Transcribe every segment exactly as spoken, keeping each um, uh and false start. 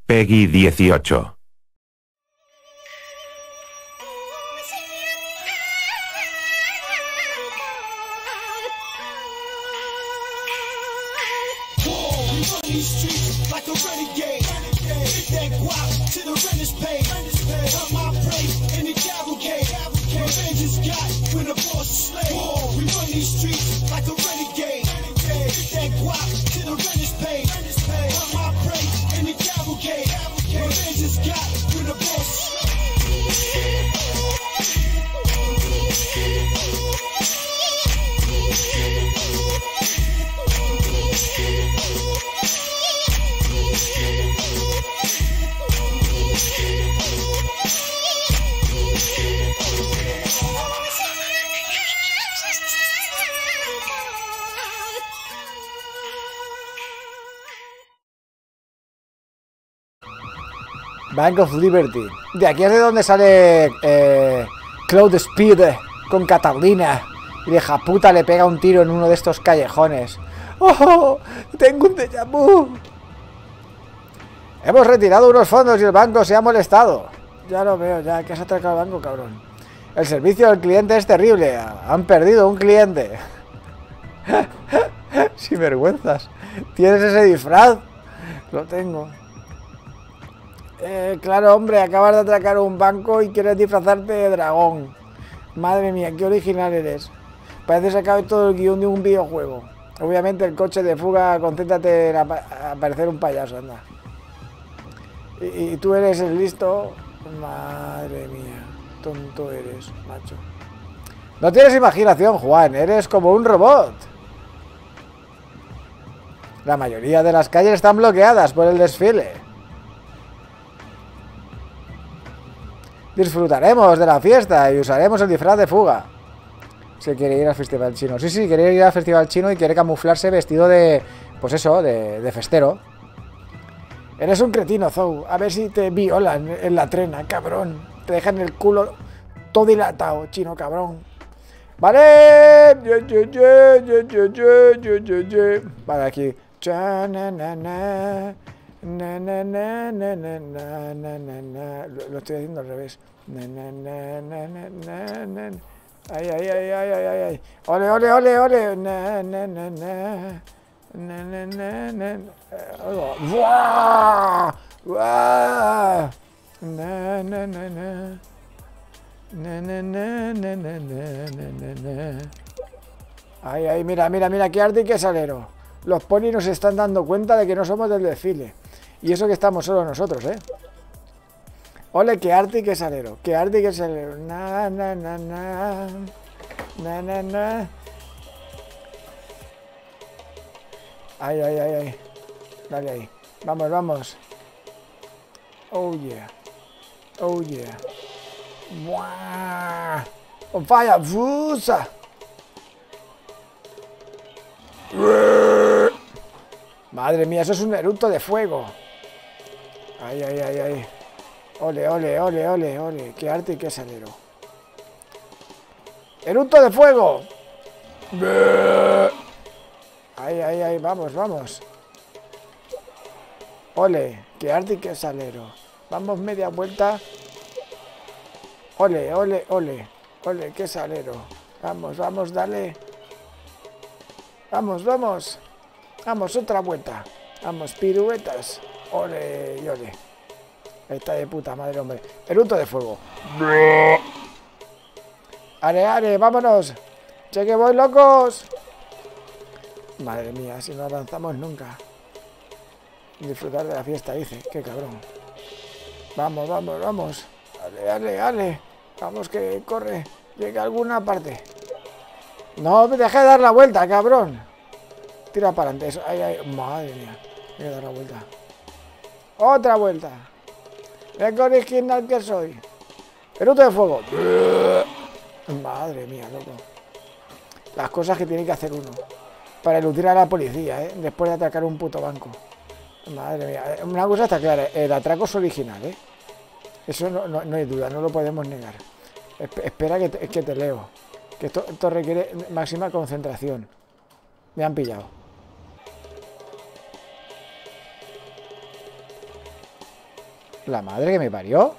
Peggy dieciocho. Bank of Liberty. De aquí es de donde sale eh, Cloud Speed con Catalina. Y de japuta le pega un tiro en uno de estos callejones. ¡Oh! ¡Tengo un déjà vu! Hemos retirado unos fondos y el banco se ha molestado. Ya lo veo, ya que has atracado el banco, cabrón. El servicio al cliente es terrible. Han perdido un cliente. Sin vergüenzas. ¿Tienes ese disfraz? Lo tengo. Eh, claro, hombre, acabas de atracar un banco y quieres disfrazarte de dragón. Madre mía, qué original eres. Parece sacado todo el guión de un videojuego. Obviamente el coche de fuga, concéntrate en aparecer un payaso, anda. Y, y tú eres el listo. Madre mía, tonto eres, macho. No tienes imaginación, Juan, eres como un robot. La mayoría de las calles están bloqueadas por el desfile. Disfrutaremos de la fiesta y usaremos el disfraz de fuga. Si quiere ir al festival chino. Sí, sí, quiere ir al festival chino y quiere camuflarse vestido de... Pues eso, de, de festero. Eres un cretino, Zou. A ver si te violan en la trena, cabrón. Te dejan el culo todo dilatado, chino, cabrón. Vale. Vale, aquí. Na, na, na, na, na, na, na, na, na. Lo, lo estoy haciendo al revés. Na, na, na, na, na, na, na. Ay, ay, ay, ay, ay, ay, ay. Ole, ole, ole, ole. Na, na, na, na. Na, na, na, na. ¡Buah! ¡Buah! Na, na, na, na. Na, na, na, na, na, na, na, na. Ay, ay, mira, mira, mira, qué arte y qué salero. Los ponis nos están dando cuenta de que no somos del desfile. Y eso que estamos solo nosotros, ¿eh? Ole, qué arte y qué salero. Qué arte y qué salero. Na, na, na, na. Na, na, na. Ay, ay, ay, ay. Dale ahí. Vamos, vamos. Oh, yeah. Oh, yeah. ¡Buah! ¡On fire! ¡Fusa! Madre mía, eso es un eructo de fuego. Ay, ay, ay, ay. Ole, ole, ole, ole, ole. Qué arte y qué salero. ¡Eructo de fuego! Ay, ay, ay, vamos, vamos. Ole, qué arte y qué salero. Vamos media vuelta. Ole, ole, ole. Ole, qué salero. Vamos, vamos, dale. Vamos, vamos. Vamos, otra vuelta. Vamos, piruetas. Ole y ole. Está de puta madre, hombre. Eructo de fuego. ¡Ale, ale! ¡Vámonos! ¡Che que voy, locos! Madre mía, si no avanzamos nunca. Disfrutar de la fiesta, dice. ¡Qué cabrón! Vamos, vamos, vamos. ¡Ale, ale, ale! Vamos que corre. Llega a alguna parte. No me dejé de dar la vuelta, cabrón. Tira para adelante. Ay, ay. Madre mía. Voy a dar la vuelta. Otra vuelta. Mira qué original que soy. Eructo de fuego. Madre mía, loco. Las cosas que tiene que hacer uno para eludir a la policía, ¿eh? Después de atracar un puto banco. Madre mía. Una cosa está clara. El atraco es original, ¿eh? Eso no, no, no hay duda. No lo podemos negar. Esp espera que te, que te leo. Que esto, esto requiere máxima concentración. Me han pillado. La madre que me parió.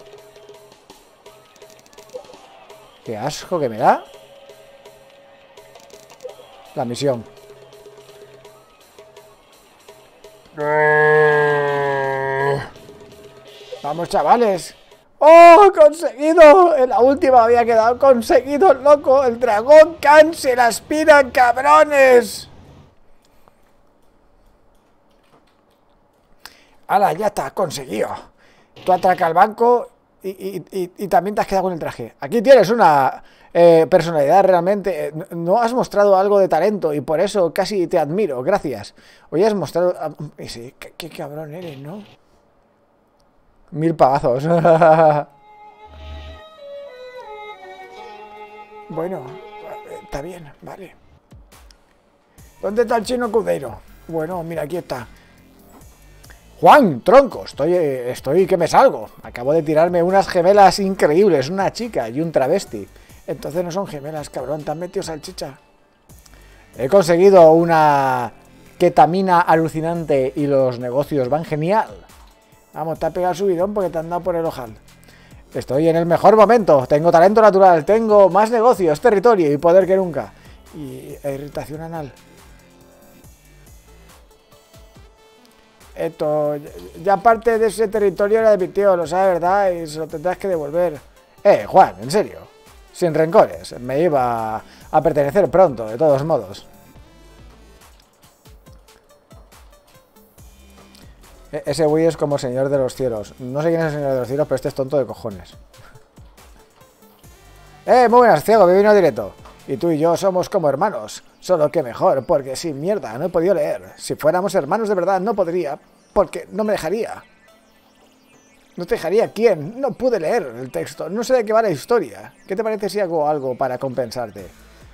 Qué asco que me da. La misión. Vamos, chavales. ¡Oh, conseguido! En la última había quedado conseguido, loco. El dragón Khan se la aspira, cabrones. ¡Hala, ya está! Conseguido. Tú atraca al banco y, y, y, y también te has quedado con el traje. Aquí tienes una eh, personalidad realmente. Eh, no has mostrado algo de talento y por eso casi te admiro. Gracias. Hoy has mostrado... Uh, sí, qué, qué cabrón eres, ¿no? Mil pavazos. Bueno, está bien, vale. ¿Dónde está el chino Cudeiro? Bueno, mira, aquí está. Juan, tronco, estoy, estoy que me salgo. Acabo de tirarme unas gemelas increíbles, una chica y un travesti. Entonces no son gemelas, cabrón, te han metido salchicha. He conseguido una ketamina alucinante y los negocios van genial. Vamos, te ha pegado el subidón porque te han dado por el ojal. Estoy en el mejor momento, tengo talento natural, tengo más negocios, territorio y poder que nunca. Y e irritación anal. Esto, ya parte de ese territorio era de mi tío, lo sabes, ¿verdad? Y se lo tendrás que devolver. Eh, Juan, en serio, sin rencores, me iba a pertenecer pronto, de todos modos. Ese güey es como Señor de los Cielos. No sé quién es el Señor de los Cielos, pero este es tonto de cojones. Eh, muy buenas, ciego, que vino directo. Y tú y yo somos como hermanos. Solo que mejor, porque sin mierda, no he podido leer. Si fuéramos hermanos de verdad, no podría, porque no me dejaría. ¿No te dejaría quién? No pude leer el texto. No sé de qué va la historia. ¿Qué te parece si hago algo para compensarte?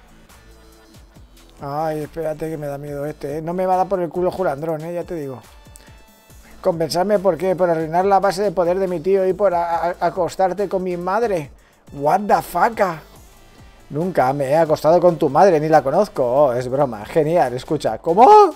Ay, espérate que me da miedo este, ¿eh? No me va a dar por el culo Julandrón, ¿eh? Ya te digo. ¿Compensarme por qué? ¿Por arruinar la base de poder de mi tío y por a a acostarte con mi madre? What the fuck? Nunca me he acostado con tu madre, ni la conozco. Oh, es broma. Genial, escucha. ¿Cómo?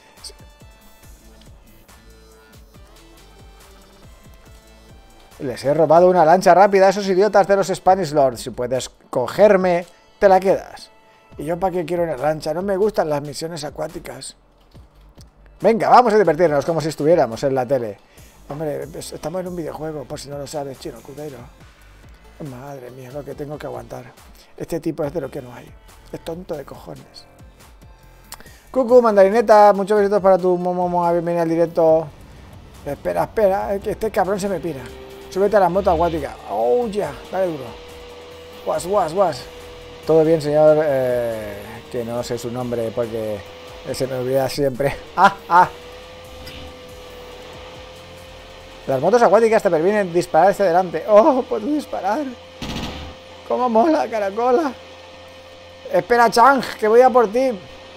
Les he robado una lancha rápida a esos idiotas de los Spanish Lords. Si puedes cogerme, te la quedas. ¿Y yo para qué quiero una lancha? No me gustan las misiones acuáticas. Venga, vamos a divertirnos como si estuviéramos en la tele. Hombre, estamos en un videojuego, por si no lo sabes, chino Cudeiro. Madre mía, lo que tengo que aguantar. Este tipo es de lo que no hay. Es tonto de cojones. Cucu, mandarineta, muchos besitos para tu momo, bienvenida al directo. Espera, espera, que este cabrón se me pira. Súbete a la moto acuática. Oh, ya, yeah. Dale duro. Guas, guas, guas. Todo bien, señor, eh, que no sé su nombre porque se me olvida siempre. ¡Ah, ah! Las motos acuáticas te permiten disparar hacia adelante. ¡Oh, puedo disparar! ¡Cómo mola, caracola! Espera, Chang, que voy a por ti.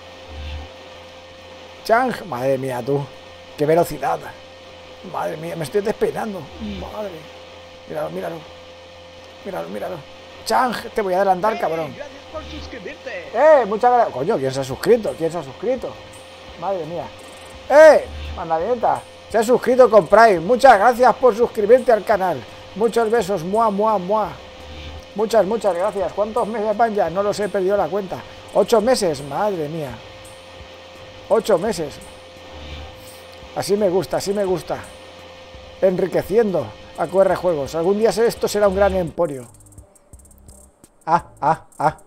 Chang, madre mía, tú. ¡Qué velocidad! Madre mía, me estoy despeinando. Madre. Míralo, míralo. Míralo, míralo. Chang, te voy a adelantar, cabrón. Gracias por suscribirte. ¡Eh! Muchas gracias. Coño, ¿quién se ha suscrito? ¿Quién se ha suscrito? Madre mía. ¡Eh! Mandarineta. Se ha suscrito con Prime. Muchas gracias por suscribirte al canal. Muchos besos. Mua, mua, mua. Muchas, muchas gracias. ¿Cuántos meses van ya? No los he perdido la cuenta. Ocho meses. Madre mía. Ocho meses. Así me gusta, así me gusta. Enriqueciendo a Q R Juegos. Algún día esto será un gran emporio. Ah, ah, ah.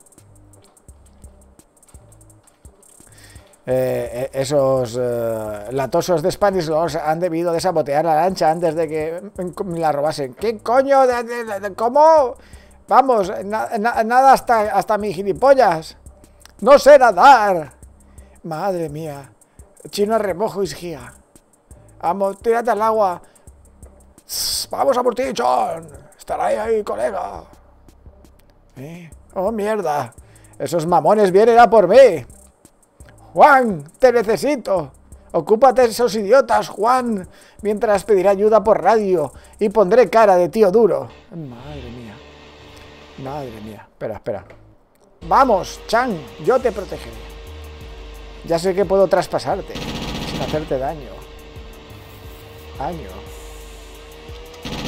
Eh, esos eh, latosos de Spanish Lords han debido de sabotear la lancha antes de que la robasen. ¿Qué coño? ¿De, de, de, ¿Cómo? Vamos, na, na, nada hasta, hasta mi gilipollas. No sé nadar. Madre mía. Chino a remojo, isgía. Vamos, tírate al agua. Vamos a por ti, John. Estará ahí, ahí, colega. ¿Eh? Oh, mierda. Esos mamones vienen a por mí. Juan, te necesito. Ocúpate de esos idiotas, Juan. Mientras pediré ayuda por radio y pondré cara de tío duro. Madre mía. Madre mía. Espera, espera. Vamos, Chang, yo te protegeré. Ya sé que puedo traspasarte sin hacerte daño. Daño.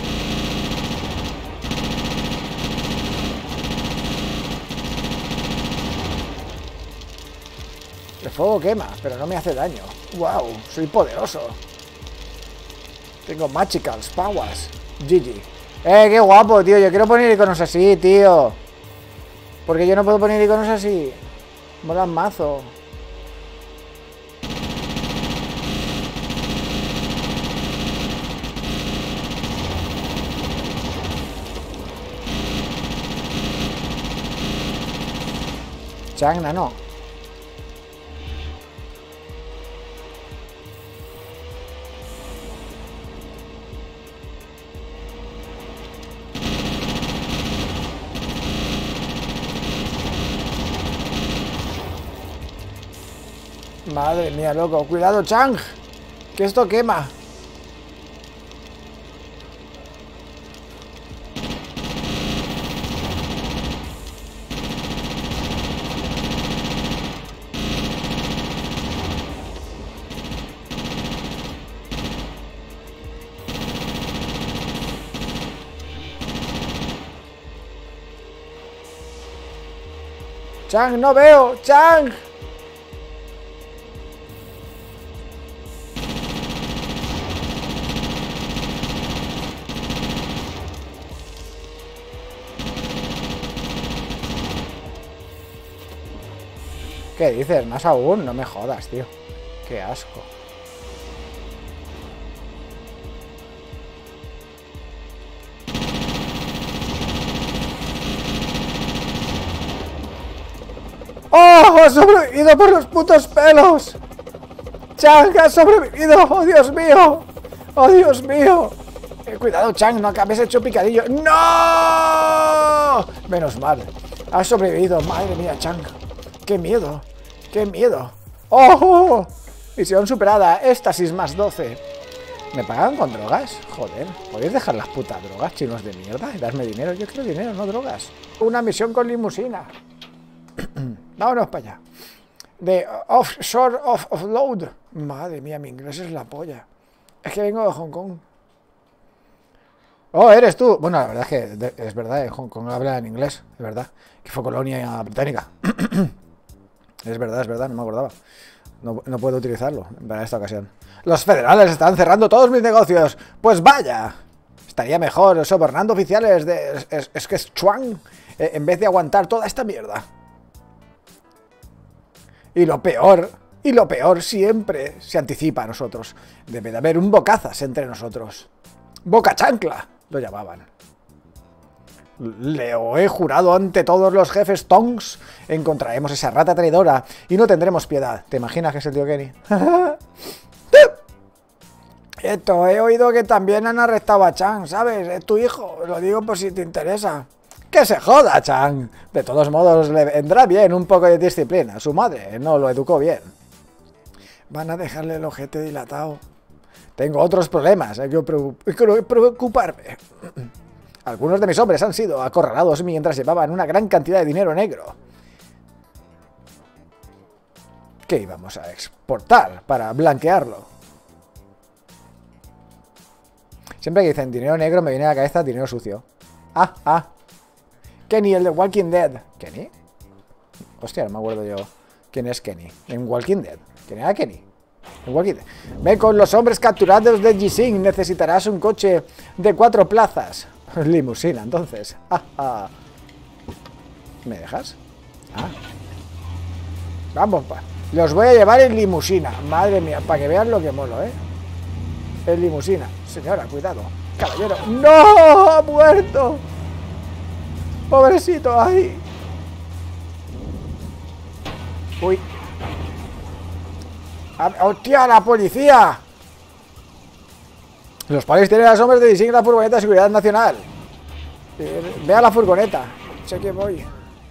El fuego quema, pero no me hace daño. ¡Wow! Soy poderoso. Tengo magical powers. G G. ¡Eh, qué guapo, tío! Yo quiero poner iconos así, tío. Porque yo no puedo poner iconos así. Molan mazo. Changna, no. Madre mía, loco. Cuidado, Chang. Que esto quema. Chang, no veo. Chang. ¿Qué dices? Más aún, no me jodas, tío. Qué asco. ¡Oh! ¡Ha sobrevivido por los putos pelos! ¡Chang ha sobrevivido! ¡Oh, Dios mío! ¡Oh, Dios mío! Eh, cuidado, Chang, no acabes hecho picadillo. ¡No! Menos mal. Ha sobrevivido. Madre mía, Chang. ¡Qué miedo! ¡Qué miedo! ¡Oh! Misión superada. Éxtasis más doce. ¿Me pagan con drogas? Joder. ¿Podéis dejar las putas drogas, chinos de mierda? Y darme dinero. Yo quiero dinero, no drogas. Una misión con limusina. Vámonos para allá. De offshore of offload. Madre mía, mi inglés es la polla. Es que vengo de Hong Kong. Oh, eres tú. Bueno, la verdad es que de, es verdad, en Hong Kong hablan en inglés, es verdad. Que fue colonia británica. Es verdad, es verdad, no me acordaba. No, no puedo utilizarlo para esta ocasión. Los federales están cerrando todos mis negocios. Pues vaya. Estaría mejor sobornando oficiales de... Es, es que es Chuang. Eh, en vez de aguantar toda esta mierda. Y lo peor, y lo peor siempre se anticipa a nosotros. Debe de haber un bocazas entre nosotros. Boca chancla, lo llamaban. Leo he jurado ante todos los jefes Tongs. Encontraremos esa rata traidora y no tendremos piedad. ¿Te imaginas que es el tío Kenny? Esto, he oído que también han arrestado a Chang, ¿sabes? Es tu hijo, lo digo por si te interesa. ¡Que se joda, Chang! De todos modos, le vendrá bien un poco de disciplina. Su madre no lo educó bien. Van a dejarle el ojete dilatado. Tengo otros problemas, hay que preocuparme. Algunos de mis hombres han sido acorralados mientras llevaban una gran cantidad de dinero negro. ¿Qué íbamos a exportar para blanquearlo? Siempre que dicen dinero negro me viene a la cabeza dinero sucio. Ah, ah. Kenny, el de Walking Dead. ¿Kenny? Hostia, no me acuerdo yo quién es Kenny. En Walking Dead. ¿Quién era Kenny? En Walking Dead. Ven con los hombres capturados de Jising. Necesitarás un coche de cuatro plazas. Limusina, entonces. Ah, ah. ¿Me dejas? Ah. Vamos, pa. Los voy a llevar en limusina. Madre mía, para que vean lo que molo, ¿eh? En limusina. Señora, cuidado. Caballero. ¡No! ¡Ha muerto! Pobrecito, ahí. Uy. ¡Hostia, la policía! Los pales tienen a los hombres de diseño la furgoneta de seguridad nacional. Ve a la furgoneta. Sé que voy.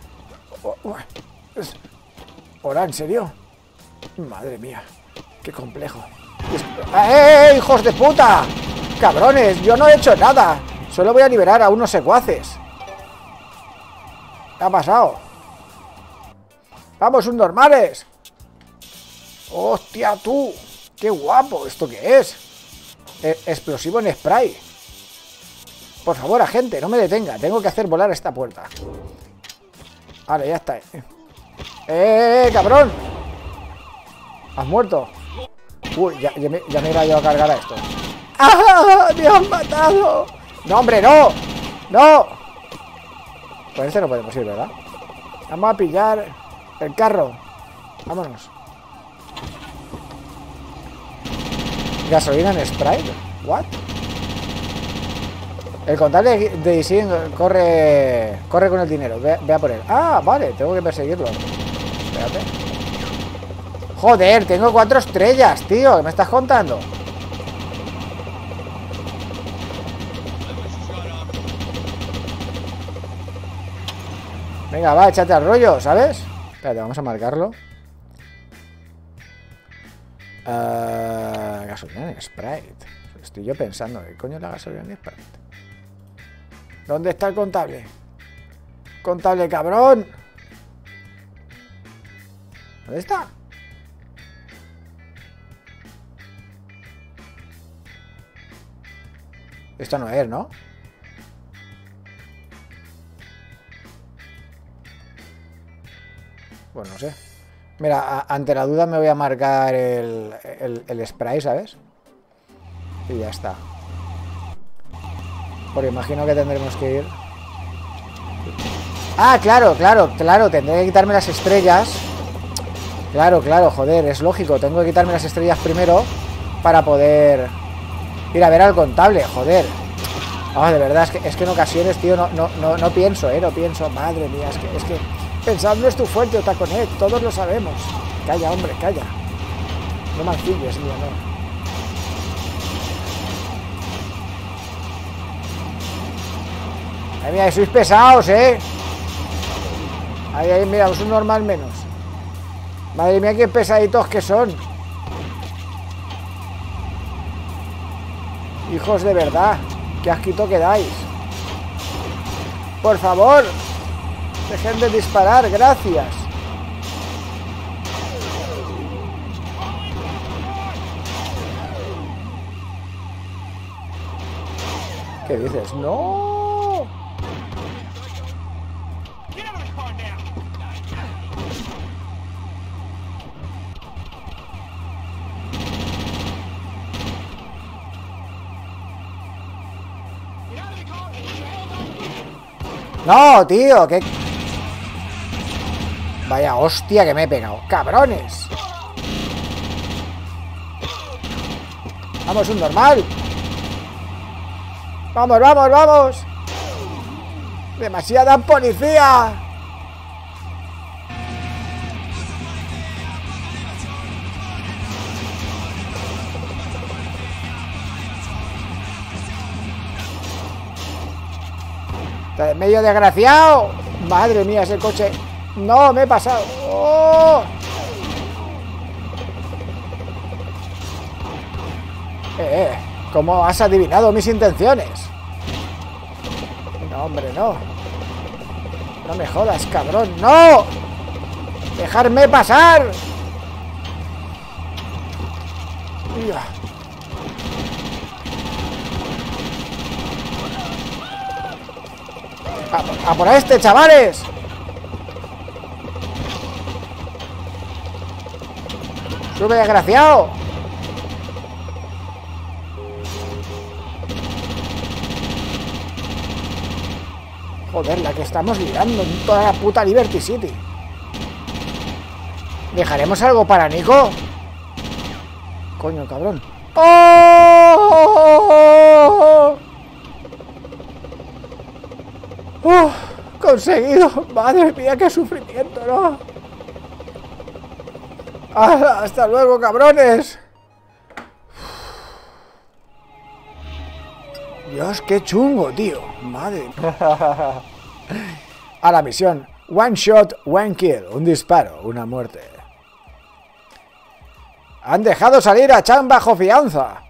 ¿Hola, en serio? Madre mía. Qué complejo. ¡Eh, hijos de puta! ¡Cabrones! Yo no he hecho nada. Solo voy a liberar a unos secuaces. ¿Qué ha pasado? ¡Vamos, subnormales! ¡Hostia, tú! ¡Qué guapo! ¿Esto qué es? E- explosivo en spray. Por favor, agente, no me detenga. Tengo que hacer volar esta puerta. Vale, ya está. ¡Eh, eh, eh cabrón! ¿Has muerto? Uy, ya, ya, me, ya me iba yo a cargar a esto. ¡Ah! ¡Me han matado! ¡No, hombre, no! ¡No! Pues este no podemos ir, ¿verdad? Vamos a pillar el carro. Vámonos. ¿Gasolina en Sprite? ¿What? El contable de Isin corre corre con el dinero. Ve, ve a por él. Ah, vale, tengo que perseguirlo. Espérate. Joder, tengo cuatro estrellas, tío. ¿Qué me estás contando? Venga, va, échate al rollo, ¿sabes? Espérate, vamos a marcarlo. Uh, gasolina en Sprite. Estoy yo pensando, ¿qué coño es la gasolina en Sprite? ¿Dónde está el contable? ¡Contable, cabrón! ¿Dónde está? Esto no es, ¿no? Pues no sé. Mira, a, ante la duda me voy a marcar el, el, el spray, ¿sabes? Y ya está. Porque imagino que tendremos que ir... Ah, claro, claro, claro. Tendré que quitarme las estrellas. Claro, claro, joder, es lógico. Tengo que quitarme las estrellas primero para poder ir a ver al contable, joder. Oh, de verdad, es que, es que en ocasiones, tío, no, no, no, no pienso, ¿eh? No pienso. Madre mía, es que... Es que pensar no es tu fuerte, Otaconet, todos lo sabemos. Calla, hombre, calla. No mancilles, mío, no. Ay, mira, sois pesados, ¿eh? Ahí, ahí, mira, es un normal menos. Madre mía, qué pesaditos que son. Hijos de verdad, qué asquito que dais. Por favor, dejen de disparar, gracias. ¿Qué dices? ¡No! ¡No, tío! ¿Qué? Vaya hostia que me he pegado. ¡Cabrones! ¡Vamos, un normal! ¡Vamos, vamos, vamos! ¡Demasiada policía! ¡Está en medio, desgraciado! ¡Madre mía, ese coche! ¡No, me he pasado! ¡Oh! Eh, eh, ¿cómo has adivinado mis intenciones? No, hombre, no. No me jodas, cabrón. ¡No! ¡Dejarme pasar! Uya. A, a por este, chavales. Sube, desgraciado. Joder, la que estamos liando en toda la puta Liberty City. ¿Dejaremos algo para Nico? Coño, cabrón. ¡Oh! ¡Oh! ¡Conseguido! ¡Madre mía, qué sufrimiento, ¿no? ¡Ah, hasta luego, cabrones! Dios, qué chungo, tío. Madre. A la misión. One shot, one kill. Un disparo, una muerte. Han dejado salir a Chan bajo fianza.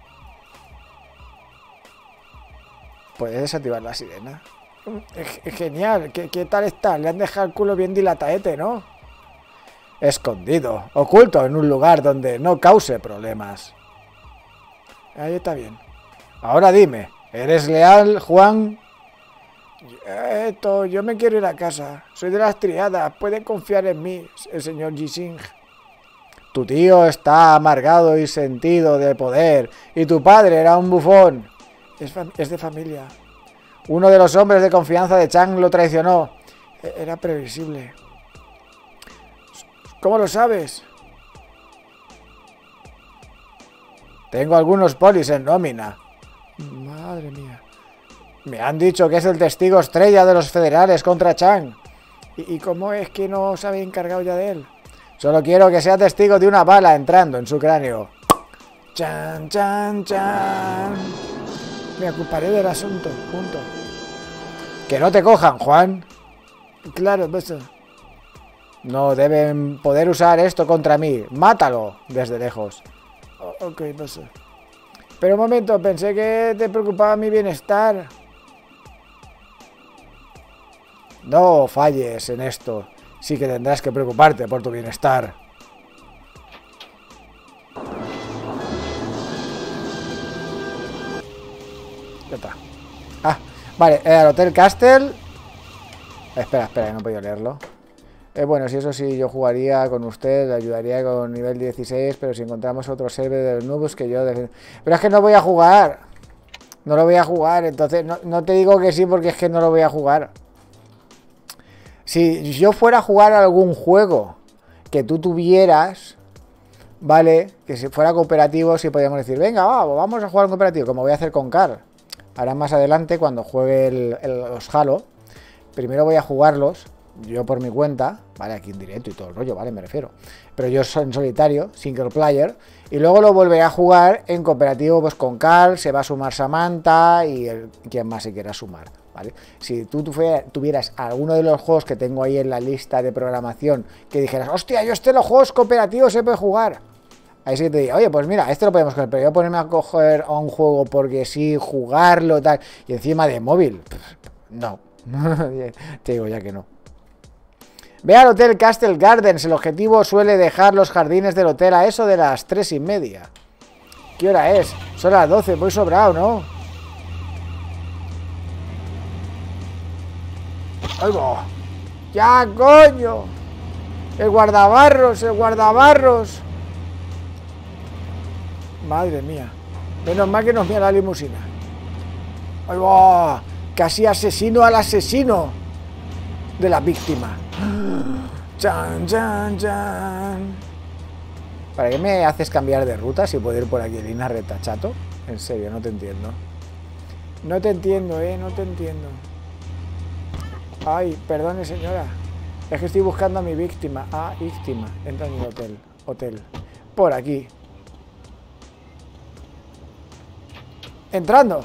¿Puedes desactivar la sirena? Genial. ¿Qué, qué tal está? Le han dejado el culo bien dilatadete, ¿no? Escondido, oculto en un lugar donde no cause problemas. Ahí está bien. Ahora dime, ¿eres leal, Juan? Esto, yo me quiero ir a casa. Soy de las triadas. Pueden confiar en mí, el señor Jising. Tu tío está amargado y sentido de poder. Y tu padre era un bufón. Es, es de familia. Uno de los hombres de confianza de Chang lo traicionó. Era previsible. ¿Cómo lo sabes? Tengo algunos polis en nómina. Madre mía. Me han dicho que es el testigo estrella de los federales contra Chang. ¿Y, y cómo es que no se había encargado ya de él? Solo quiero que sea testigo de una bala entrando en su cráneo. Chan, chan, chan. Me ocuparé del asunto. Punto. Que no te cojan, Juan. Claro, pues. No deben poder usar esto contra mí. Mátalo desde lejos. Oh, ok, pues. Pero un momento, pensé que te preocupaba mi bienestar. No falles en esto. Sí que tendrás que preocuparte por tu bienestar. Ya está. Ah, vale, el Hotel Castle. Espera, espera, no he podido leerlo. Eh, bueno, si eso sí, yo jugaría con usted, le ayudaría con nivel dieciséis, pero si encontramos otro server de los noobs que yo... Pero es que no voy a jugar. No lo voy a jugar, entonces no, no te digo que sí porque es que no lo voy a jugar. Si yo fuera a jugar algún juego que tú tuvieras, ¿vale? Que si fuera cooperativo, sí podríamos decir, venga, va, vamos a jugar un cooperativo, como voy a hacer con Carl. Ahora más adelante, cuando juegue el, el, los Halo, primero voy a jugarlos, yo por mi cuenta, ¿vale? Aquí en directo y todo el rollo, ¿vale? Me refiero. Pero yo soy en solitario, single player, y luego lo volveré a jugar en cooperativo, pues con Carl, se va a sumar Samantha y el, quien más se quiera sumar. ¿Vale? Si tú tuvieras alguno de los juegos que tengo ahí en la lista de programación que dijeras, hostia, yo este los juegos cooperativos se puede jugar, ahí sí que te diría, oye, pues mira, este lo podemos coger, pero yo ponerme a coger a un juego porque sí, jugarlo tal, y encima de móvil, no, te digo ya que no. Ve al Hotel Castle Gardens, el objetivo suele dejar los jardines del hotel a eso de las tres y media. ¿Qué hora es? Son las doce, voy sobrado, ¿no? ¡Algo! ¡Ya, coño! ¡El guardabarros! ¡El guardabarros! Madre mía. Menos mal que nos mira la limusina. ¡Ay, va! Casi asesino al asesino de la víctima. ¡Chan, chan, chan! ¿Para qué me haces cambiar de ruta si puedo ir por aquí en línea recta, chato? En serio, no te entiendo. No te entiendo, eh, no te entiendo. Ay, perdone señora. Es que estoy buscando a mi víctima. Ah, víctima. Entra en el hotel. Hotel. Por aquí. Entrando.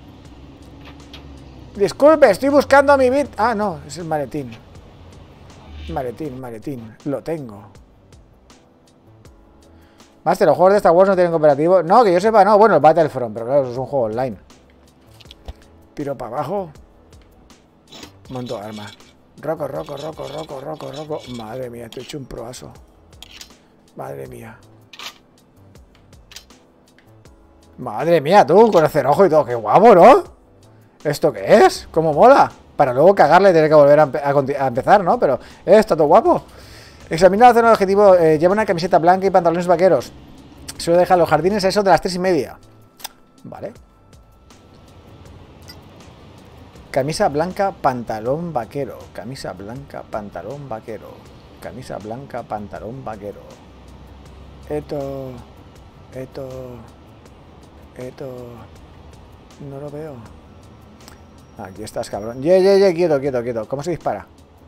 Disculpe, estoy buscando a mi víctima. Ah, no, es el maletín. Maletín, maletín. Lo tengo. Master, los juegos de Star Wars no tienen cooperativo. No, que yo sepa, no. Bueno, el Battlefront, pero claro, eso es un juego online. Tiro para abajo. Monto arma. Roco, roco, roco, roco, roco, roco. Madre mía, te he hecho un proazo. Madre mía. Madre mía, tú, con el cerrojo y todo. Qué guapo, ¿no? ¿Esto qué es? ¿Cómo mola? Para luego cagarle y tener que volver a, a, a empezar, ¿no? Pero, eh, está todo guapo. Examina la zona de objetivo. Eh, lleva una camiseta blanca y pantalones vaqueros. Suele dejar los jardines a eso de las tres y media. Vale. Camisa blanca, pantalón vaquero. Camisa blanca, pantalón vaquero. Camisa blanca, pantalón vaquero. Esto... Esto... Esto... No lo veo. Aquí estás, cabrón. Ye, ye, ye, quieto, quieto, quieto. ¿Cómo se dispara?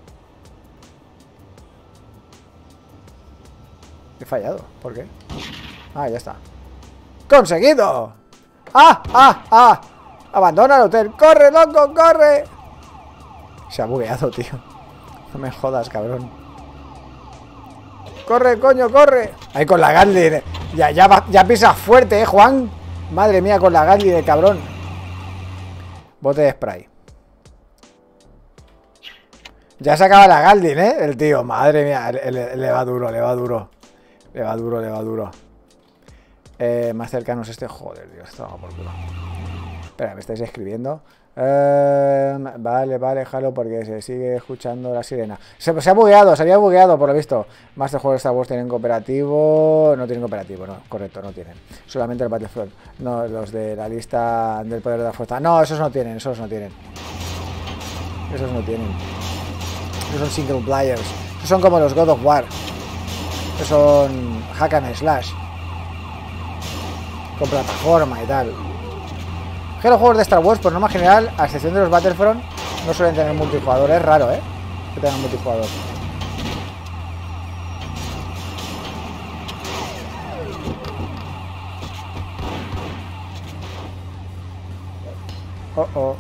He fallado. ¿Por qué? Ah, ya está. ¡Conseguido! ¡Ah, ah, ah! Abandona el hotel. ¡Corre, loco, corre! Se ha bugueado, tío. No me jodas, cabrón. ¡Corre, coño, corre! Ahí con la Gatling. Ya, ya, va, ya pisas fuerte, ¿eh, Juan? Madre mía, con la Gatling de cabrón. Bote de spray. Ya se acaba la Gatling, ¿eh? El tío, madre mía. Le, le, le va duro, le va duro. Le va duro, le va duro. Eh, más cercano es este. Joder, Dios, estaba por culo. Espera, me estáis escribiendo. Eh, vale, vale, jalo, porque se sigue escuchando la sirena. Se, se ha bugueado, se había bugueado por lo visto. Más de juegos de Star Wars tienen cooperativo. No tienen cooperativo, no, correcto, no tienen. Solamente el Battlefront. No, los de la lista del poder de la fuerza. No, esos no tienen, esos no tienen. Esos no tienen. Esos son single players. Esos son como los God of War. Esos son hack and slash. Con plataforma y tal. Que los juegos de Star Wars, por norma general, a excepción de los Battlefront, no suelen tener multijugador. Es raro, ¿eh? Que tengan multijugador. Oh, oh.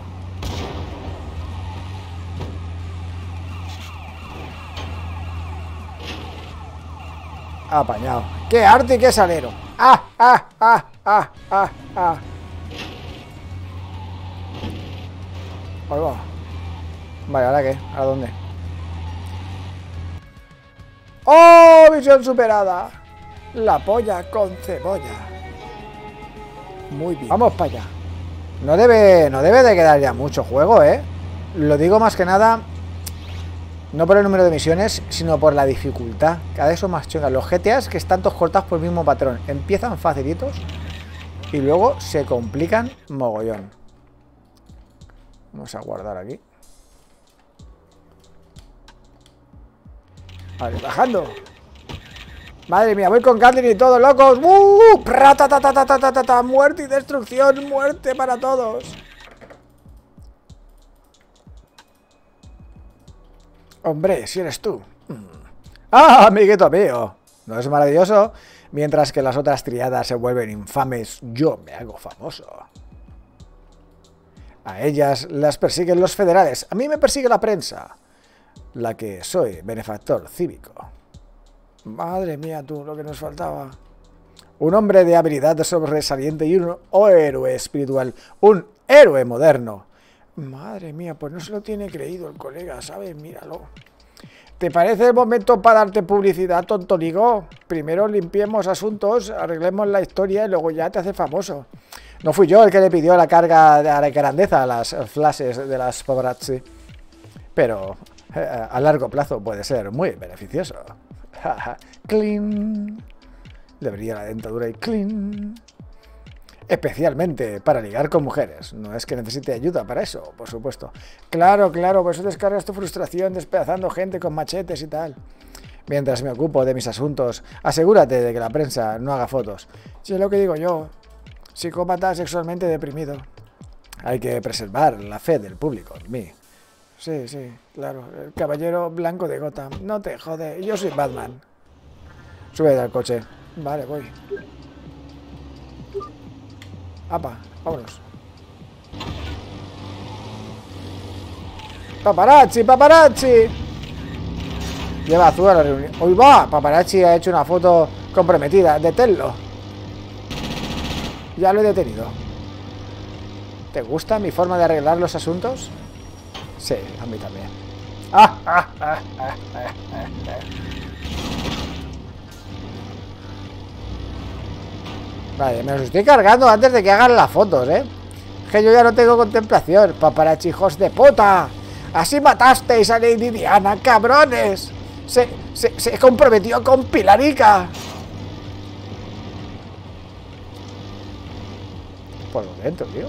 Apañado. ¡Qué arte y qué salero! ¡Ah, ah, ah, ah, ah, ah! Ahí va. Vale, ¿ahora qué? ¿A dónde? ¡Oh! Misión superada. La polla con cebolla. Muy bien. Vamos para allá. No debe, no debe de quedar ya mucho juego, ¿eh? Lo digo más que nada, no por el número de misiones, sino por la dificultad. Cada vez son más chungas. Los G T As que están todos cortados por el mismo patrón. Empiezan facilitos y luego se complican mogollón. Vamos a guardar aquí. Vale, bajando. Madre mía, voy con Gatling y todos locos. ¡Uh! ¡Ratatatatatatatata! Muerte y destrucción, muerte para todos. Hombre, si eres tú. ¡Ah, amiguito mío! ¿No es maravilloso? Mientras que las otras triadas se vuelven infames, yo me hago famoso. A ellas las persiguen los federales. A mí me persigue la prensa. La que soy benefactor cívico. Madre mía, tú, lo que nos faltaba. Un hombre de habilidad sobresaliente y un héroe espiritual. Un héroe moderno. Madre mía, pues no se lo tiene creído el colega, ¿sabes? Míralo. ¿Te parece el momento para darte publicidad, tontoligo? Primero limpiemos asuntos, arreglemos la historia y luego ya te hace famoso. No fui yo el que le pidió la carga de grandeza a las flashes de las paparazzi. Pero eh, a largo plazo puede ser muy beneficioso. Clean. Le brilla la dentadura y clean. Especialmente para ligar con mujeres. No es que necesite ayuda para eso, por supuesto. Claro, claro, por eso descargas tu frustración despedazando gente con machetes y tal. Mientras me ocupo de mis asuntos, asegúrate de que la prensa no haga fotos. Si es lo que digo yo. Psicópata sexualmente deprimido. Hay que preservar la fe del público en mí. Sí, sí, claro. El caballero blanco de Gotham. No te jode. Yo soy Batman. Sube al coche. Vale, voy. Apa, vámonos. ¡Paparazzi, paparazzi! Lleva azul a la reunión. ¡Uy, va! Paparazzi ha hecho una foto comprometida. Deténlo. Ya lo he detenido. ¿Te gusta mi forma de arreglar los asuntos? Sí, a mí también. ¡Ah! ¡Ah! ¡Ah! ¡Ah! ¡Ah! ¡Ah! Vale, me los estoy cargando antes de que hagan las fotos, ¿eh? Que yo ya no tengo contemplación. Paparazzi, hijos de puta. Así matasteis a Lady Diana, cabrones. Se, se, se comprometió con Pilarica. Por lo dentro, tío.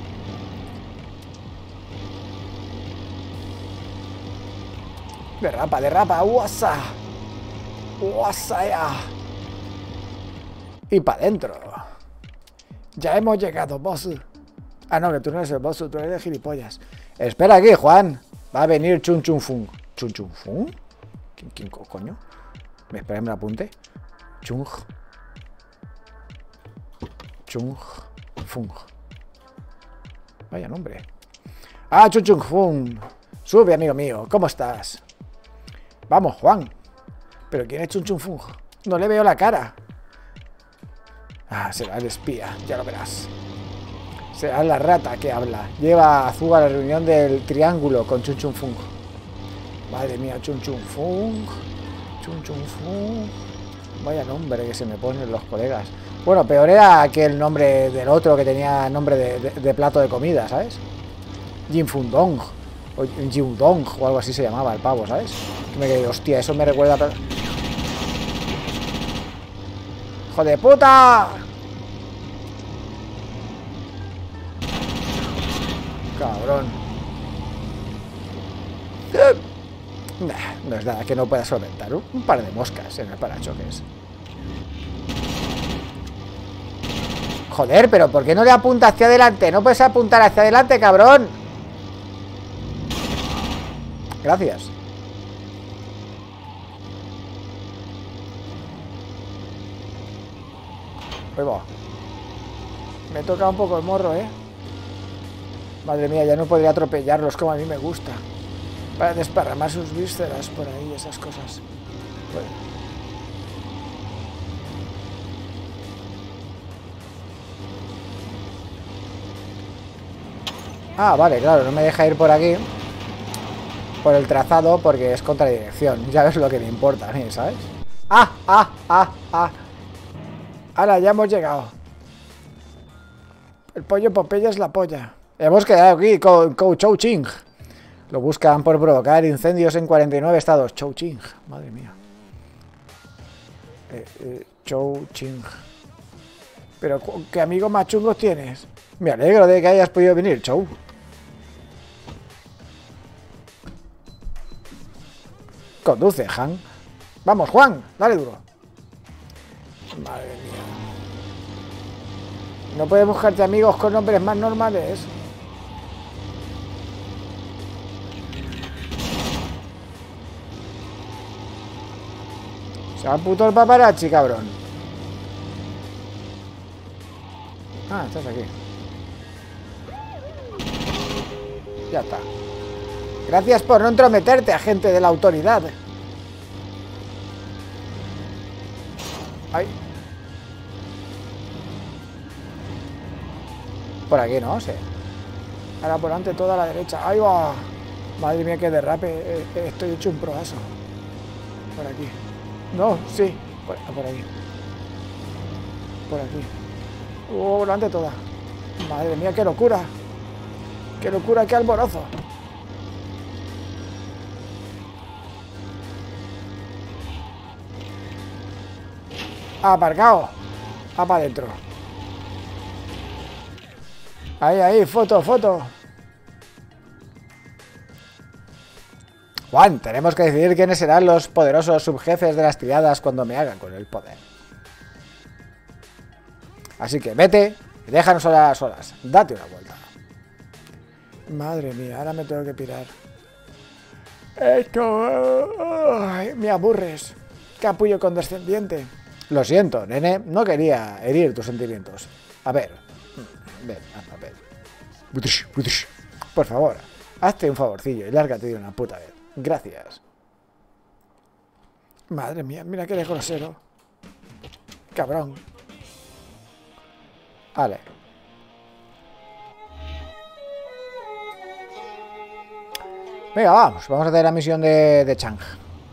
Derrapa, derrapa. Uasa. Uasa ya. Y para adentro. Ya hemos llegado, boss. Ah, no, que tú no eres el boss, tú eres de gilipollas. Espera aquí, Juan. Va a venir Chun Chun Fung. ¿Chun Chun Fung? ¿Quién, quién coño? Me espera, me lo apunte. Chung. Chung Fung. Vaya nombre. Ah, Chun Chun Fung. Sube, amigo mío. ¿Cómo estás? Vamos, Juan. ¿Pero quién es Chun Chun Fung? No le veo la cara. Ah, será el espía, ya lo verás. Será la rata que habla. Lleva azul a la reunión del triángulo con Chun Chun Fung. Madre mía, Chun Chun Fung. Chun Chun Fung. Vaya nombre que se me ponen los colegas. Bueno, peor era que el nombre del otro que tenía nombre de, de, de plato de comida, ¿sabes? Jinfundong. O Jiudong o algo así se llamaba el pavo, ¿sabes? Que me quedé, hostia, eso me recuerda... ¡Hijo de puta! Cabrón. Nah, no es nada que no pueda solventar. Un par de moscas en el parachoques. Joder, pero ¿por qué no le apunta hacia adelante? No puedes apuntar hacia adelante, cabrón. Gracias. Ahí va. Me toca un poco el morro, ¿eh? Madre mía, ya no podría atropellarlos como a mí me gusta. Para desparramar sus vísceras por ahí, esas cosas. Bueno. Ah, vale, claro, no me deja ir por aquí. Por el trazado, porque es contradirección. Ya ves lo que me importa a mí, ¿sabes? ¡Ah, ah, ah, ah! Ahora, ya hemos llegado. El pollo Popeye es la polla. Hemos quedado aquí con, con Chou Ching. Lo buscan por provocar incendios en cuarenta y nueve estados. Chou Ching, madre mía. Eh, eh, Chou Ching. Pero, ¿qué amigos más chungos tienes? Me alegro de que hayas podido venir, Chou. Conduce, Han. Vamos, Juan, dale duro. Madre mía. ¿No puedes buscarte amigos con nombres más normales? Se va puto el paparazzi, cabrón. Ah, estás aquí. Ya está. Gracias por no entrometerte, agente de la autoridad. Ay. Por aquí, no sé. Ahora por delante toda a la derecha. ¡Ahí va! Madre mía, que derrape. Estoy hecho un proazo. Por aquí. No, sí. Por, por aquí. Por aquí. ¡Oh, por delante toda! Madre mía, qué locura. ¡Qué locura, qué alborozo! Aparcado. Va para adentro. Ahí, ahí, foto, foto. Juan, tenemos que decidir quiénes serán los poderosos subjefes de las triadas cuando me hagan con el poder. Así que vete y déjanos a las solas. Date una vuelta. Madre mía, ahora me tengo que pirar. Esto... Ay, me aburres. Capullo condescendiente. Lo siento, nene. No quería herir tus sentimientos. A ver. Ven, anda, ven. Por favor, hazte un favorcillo y lárgate de una puta vez. Gracias. Madre mía, mira que eres grosero. Cabrón. Vale. Venga, vamos. Vamos a hacer la misión de, de Chang.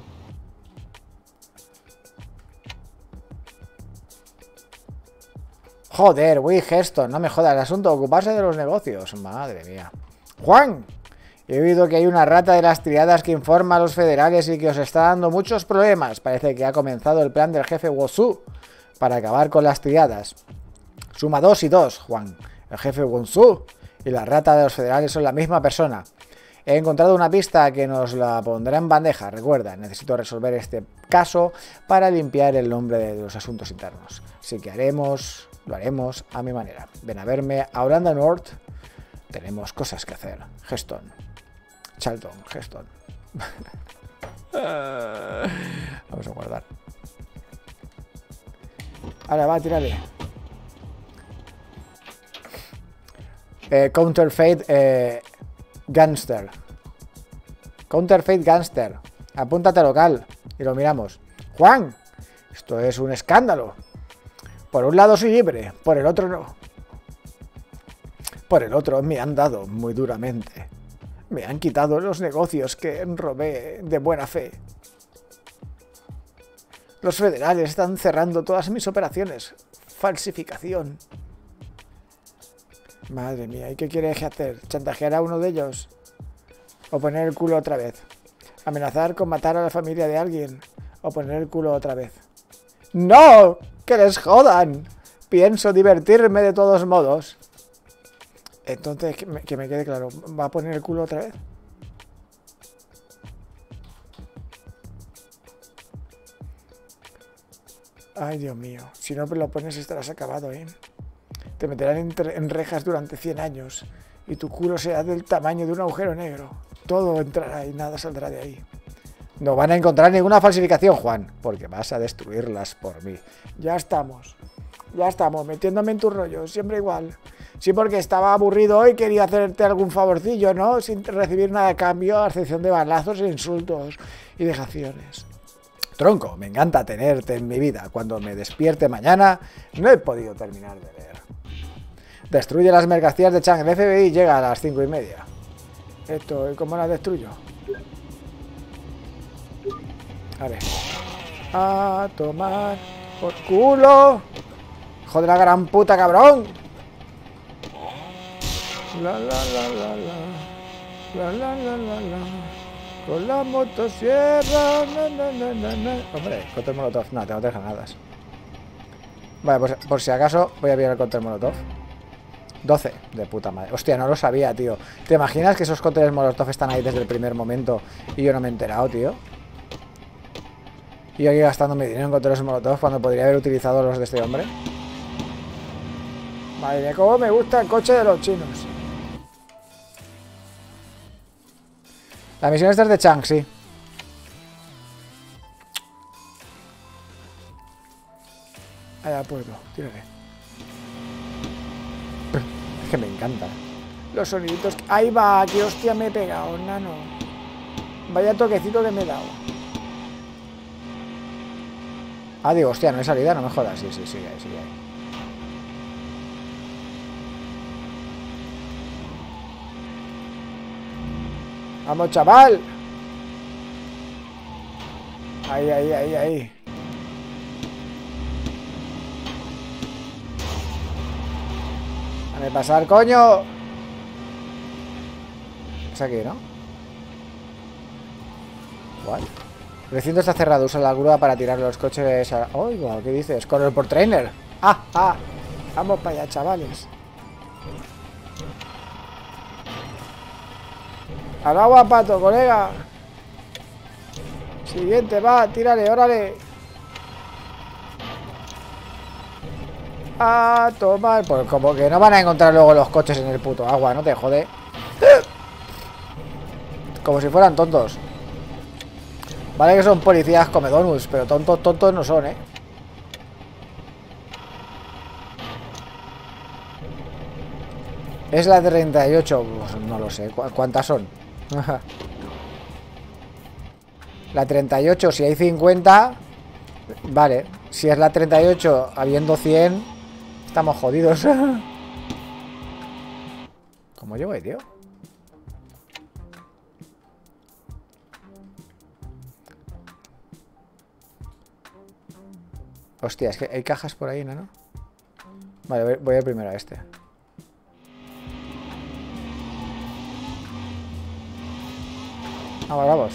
Joder, Will Heston, no me jodas. El asunto, ocuparse de los negocios. Madre mía. Juan, he oído que hay una rata de las triadas que informa a los federales y que os está dando muchos problemas. Parece que ha comenzado el plan del jefe Wosu para acabar con las triadas. Suma dos y dos, Juan. El jefe Wosu y la rata de los federales son la misma persona. He encontrado una pista que nos la pondrá en bandeja. Recuerda, necesito resolver este caso para limpiar el nombre de los asuntos internos. Así que haremos, lo haremos a mi manera. Ven a verme a Holanda North. Tenemos cosas que hacer. Heston. Charlton, Heston. Vamos a guardar. Ahora va, tírale. Eh, counterfeit eh, Gangster. Counterfeit Gangster. Apúntate local y lo miramos. Juan, esto es un escándalo. Por un lado soy libre, por el otro no. Por el otro me han dado muy duramente. Me han quitado los negocios que robé de buena fe. Los federales están cerrando todas mis operaciones. falsificación. Madre mía, ¿y qué quieres hacer? ¿Chantajear a uno de ellos? ¿O poner el culo otra vez? ¿Amenazar con matar a la familia de alguien? ¿O poner el culo otra vez? ¡No! ¡Que les jodan! Pienso divertirme de todos modos. Entonces, que me, que me quede claro, ¿va a poner el culo otra vez? Ay, Dios mío. Si no lo pones estarás acabado, ¿eh? Te meterán en, en rejas durante cien años. Y tu culo será del tamaño de un agujero negro. Todo entrará y nada saldrá de ahí. No van a encontrar ninguna falsificación, Juan. Porque vas a destruirlas por mí. Ya estamos. Ya estamos, metiéndome en tu rollo. Siempre igual. Sí, porque estaba aburrido y quería hacerte algún favorcillo, ¿no? Sin recibir nada a cambio, a excepción de balazos, insultos y dejaciones. Tronco, me encanta tenerte en mi vida. Cuando me despierte mañana, no he podido terminar de leer. Destruye las mercancías de Chang. El F B I llega a las cinco y media. Esto, ¿cómo las destruyo? A ver. A tomar por culo. Hijo de la gran puta, cabrón. La la la la la. La la la la la. Con la motosierra. Na, na, na, na, na. Hombre, cóctel molotov. No, tengo tres granadas. Vale, pues por si acaso voy a pillar el cóctel molotov. doce. De puta madre. Hostia, no lo sabía, tío. ¿Te imaginas que esos cócteles molotov están ahí desde el primer momento y yo no me he enterado, tío? Y yo aquí gastando mi dinero en cócteles molotov cuando podría haber utilizado los de este hombre. Madre mía, cómo me gusta el coche de los chinos. La misión esta es de Chang, sí. Allá pueblo, tírale. Es que me encanta. Los soniditos. Ahí va, que hostia me he pegado, nano. Vaya toquecito que me he dado. Ah, digo, hostia, no hay salida, no me jodas. Sí, sí, sí, ahí, sí, ahí. Vamos, chaval. Ahí, ahí, ahí, ahí. Dame pasar, coño. Es aquí, ¿no? ¿What? El recinto está cerrado. Usa la grúa para tirar los coches a... Oiga, ¿qué dices? Correr por trainer. Ah, ah. Vamos para allá, chavales. Al agua, pato, colega. Siguiente, va, tírale, órale. A tomar. Pues como que no van a encontrar luego los coches en el puto agua, no te jode. Como si fueran tontos. Vale que son policías come donuts, pero tontos, tontos no son, ¿eh? Es la treinta y ocho, pues no lo sé. ¿Cu ¿Cuántas son? La treinta y ocho, si hay cincuenta. Vale, si es la treinta y ocho habiendo cien, estamos jodidos. ¿Cómo llevo ahí, tío? Hostia, es que hay cajas por ahí, ¿no? Vale, voy a ir primero a este. Vamos, vamos.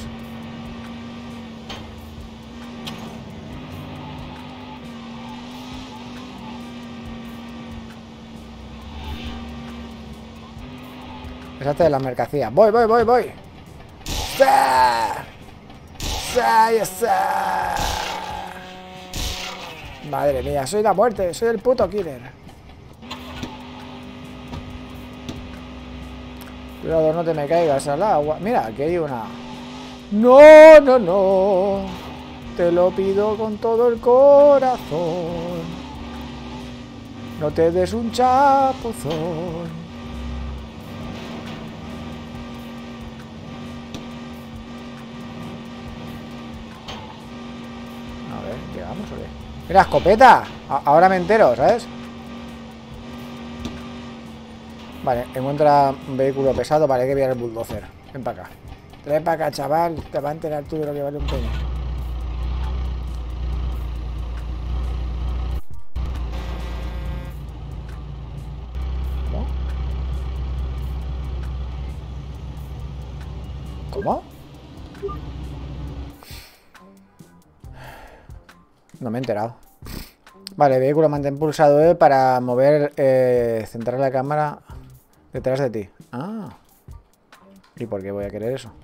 Deshazte de la mercancía. Voy, voy, voy, voy. ¡Sí! ¡Sí! ¡Sí! Madre mía, soy la muerte. Soy el puto killer. Cuidado, no te me caigas al agua. Mira, aquí hay una... No, no, no. Te lo pido con todo el corazón. No te des un chapuzón. A ver, ¿llegamos o qué? ¡Mira, escopeta! A ahora me entero, ¿sabes? Vale, encuentra un vehículo pesado. Vale, hay que pillar el bulldozer. Ven para acá. Trae para acá, chaval. Te va a enterar tú de lo que vale un peña. No me he enterado. Vale, vehículo mantén pulsado E para mover, eh, centrar la cámara detrás de ti. Ah. ¿Y por qué voy a querer eso?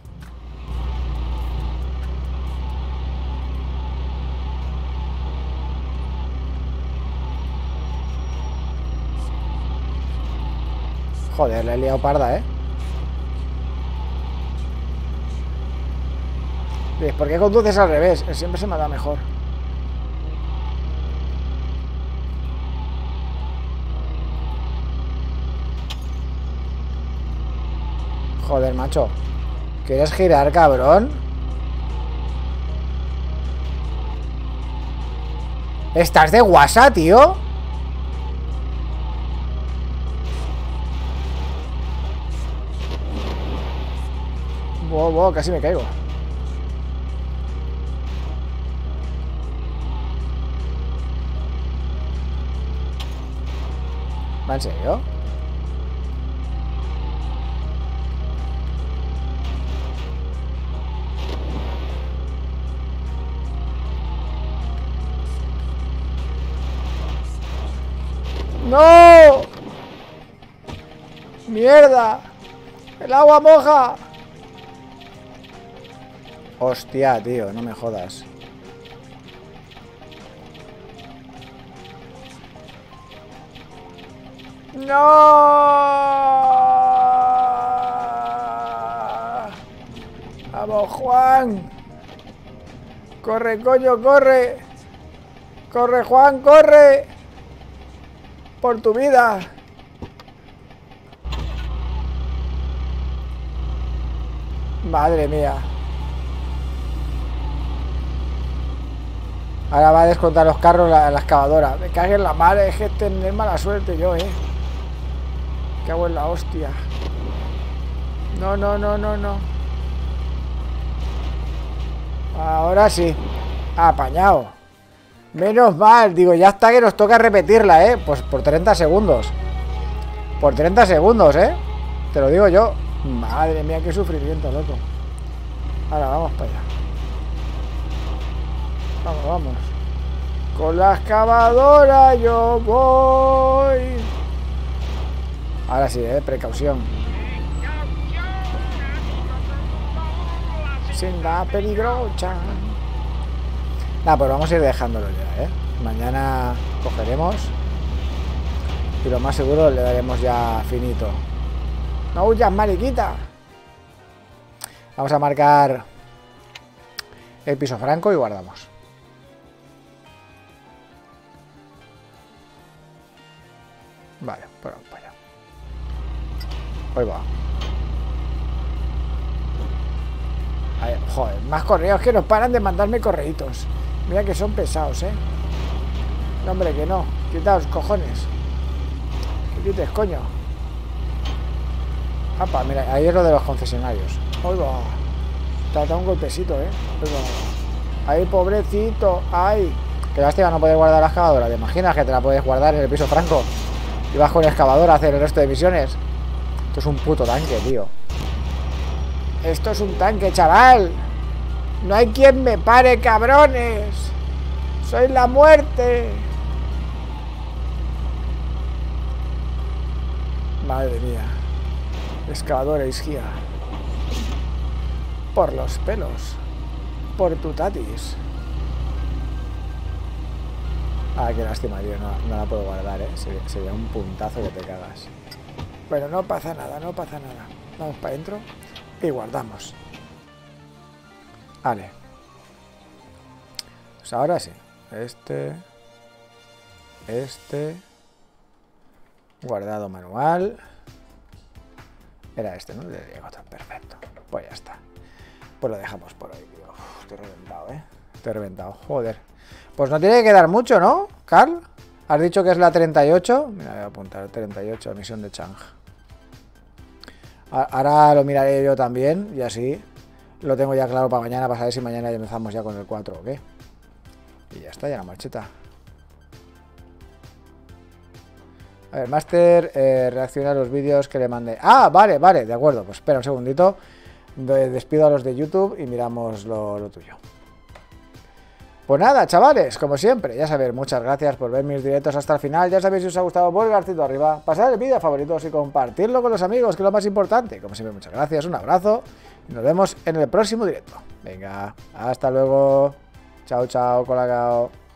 Joder, le he liado parda, ¿eh? ¿Por qué conduces al revés? Siempre se me da mejor. Joder, macho. ¿Quieres girar, cabrón? ¿Estás de guasa, tío? Wow, wow, casi me caigo. ¿Va en serio? ¡No! ¡Mierda! ¡El agua moja! Hostia, tío, no me jodas. ¡No! ¡Vamos, Juan! ¡Corre, coño, corre! ¡Corre, Juan, corre! ¡Por tu vida! Madre mía. Ahora va a descontar los carros la, la excavadora. Me cague en la madre, es que tener mala suerte yo, eh. Me cago en la hostia. No, no, no, no, no. Ahora sí. Apañado. Menos mal, digo, ya está que nos toca repetirla, eh. Pues por treinta segundos. Por treinta segundos, eh. Te lo digo yo. Madre mía, qué sufrimiento, loco. Ahora vamos para allá. Vamos, vamos. Con la excavadora yo voy. Ahora sí, eh, precaución. Senda peligrosa. Nada, pues vamos a ir dejándolo ya, eh. Mañana cogeremos. Y lo más seguro le daremos ya finito. No huyas, mariquita. Vamos a marcar el piso franco y guardamos. Vale, pues vamos para allá. Ahí va. Ahí, joder, más correos que nos paran de mandarme correitos. Mira que son pesados, eh. No, hombre, que no. Quitaos, cojones. Que quites, coño. Apa, mira, ahí es lo de los concesionarios. Ahí va. Te ha dado un golpecito, eh. Ahí va. Ahí, pobrecito. Ay. Qué lástima no poder guardar la excavadora. ¿Te imaginas que te la puedes guardar en el piso franco? Y vas con el excavador a hacer el resto de misiones. Esto es un puto tanque, tío. Esto es un tanque, chaval. No hay quien me pare, cabrones. Soy la muerte. Madre mía. Excavadora isquía. Por los pelos. Por tu tatis. Ah, qué lástima, tío. No, no la puedo guardar, eh. Sería, sería un puntazo que te cagas. Bueno, no pasa nada, no pasa nada. Vamos para adentro y guardamos. Vale. Pues ahora sí. Este. Este. Guardado manual. Era este, ¿no? De Diego, perfecto. Pues ya está. Pues lo dejamos por ahí, tío. Uf, estoy reventado, ¿eh? Estoy reventado. Joder. Pues no tiene que quedar mucho, ¿no, Carl? ¿Has dicho que es la treinta y ocho? Mira, voy a apuntar treinta y ocho, misión de Chang. Ahora lo miraré yo también y así lo tengo ya claro para mañana, para saber si mañana ya empezamos ya con el cuatro o qué. Y ya está, ya la marcheta. A ver, Master, eh, reacciona a los vídeos que le mandé. Ah, vale, vale, de acuerdo. Pues espera un segundito. Despido a los de YouTube y miramos lo, lo tuyo. Pues nada, chavales, como siempre, ya sabéis, muchas gracias por ver mis directos hasta el final. Ya sabéis, si os ha gustado, pulgarcito arriba, pasar el vídeo a favoritos y compartirlo con los amigos, que es lo más importante. Como siempre, muchas gracias, un abrazo y nos vemos en el próximo directo. Venga, hasta luego. Chao, chao, colagao.